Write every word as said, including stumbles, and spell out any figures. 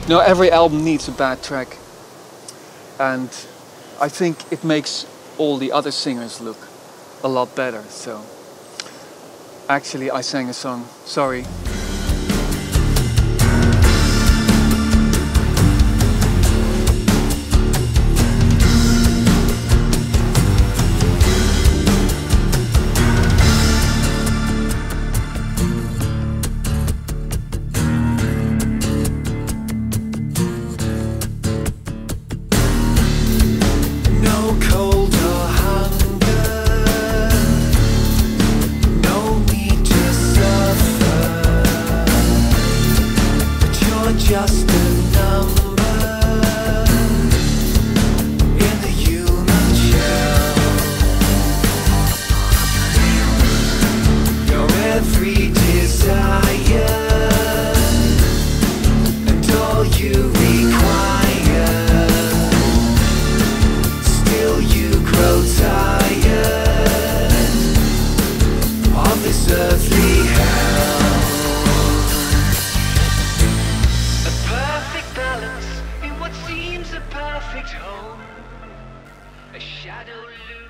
You know, every album needs a bad track, and I think it makes all the other singers look a lot better. So actually I sang a song, sorry. Just a number in the human shell. Your every desire and all you require. Still you grow tired of this earthly hell. Perfect home, a shadow looming.